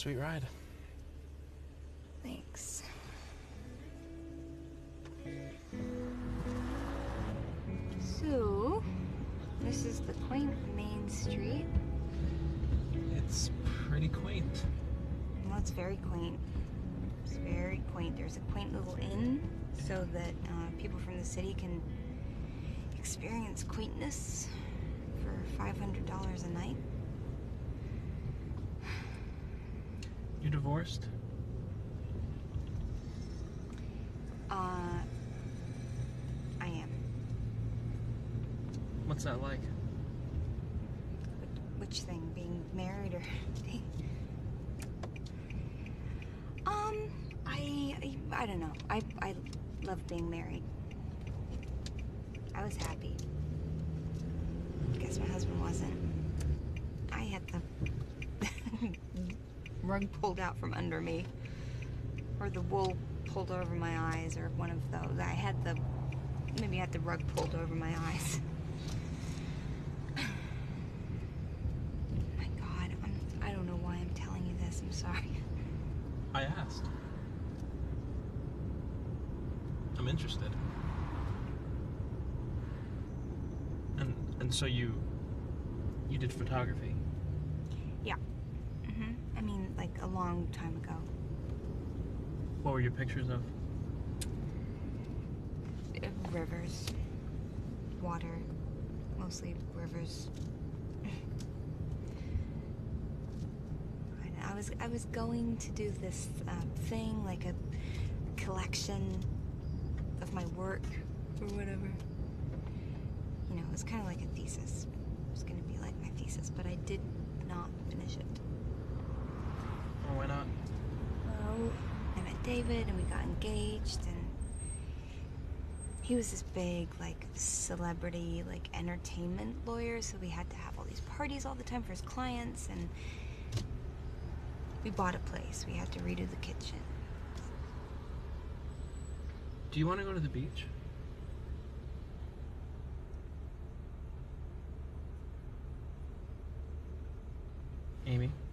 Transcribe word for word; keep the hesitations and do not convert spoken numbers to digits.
Sweet ride. Thanks. So, this is the quaint Main Street. It's pretty quaint. Well, it's very quaint. It's very quaint. There's a quaint little inn so that uh, people from the city can experience quaintness for five hundred dollars a night. You're divorced? Uh, I am. What's that like? Which, which thing? Being married or being... Um, I, I, I don't know. I, I love being married. I was happy. Guess my husband wasn't. I had the rug pulled out from under me, or the wool pulled over my eyes, or one of those. I had the, maybe I had the rug pulled over my eyes. My God, I'm, I don't know why I'm telling you this. I'm sorry. I asked. I'm interested. And and so you you did photography? Yeah. Mhm. I mean, like a long time ago. What were your pictures of? Uh, Rivers, water, mostly rivers. I was I was going to do this um, thing, like a collection of my work or whatever. You know, it was kind of like a thesis. It was going to be like my thesis, but I did not finish it. Or why not? Well, I met David and we got engaged, and he was this big, like, celebrity, like, entertainment lawyer, so we had to have all these parties all the time for his clients, and we bought a place. We had to redo the kitchen. Do you want to go to the beach? Amy?